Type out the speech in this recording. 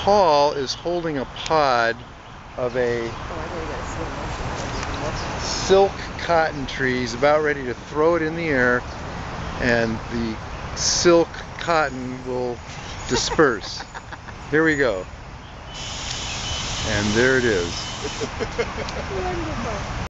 Paul is holding a pod of a silk cotton tree. He's about ready to throw it in the air, and the silk cotton will disperse. Here we go. And there it is. Wonderful.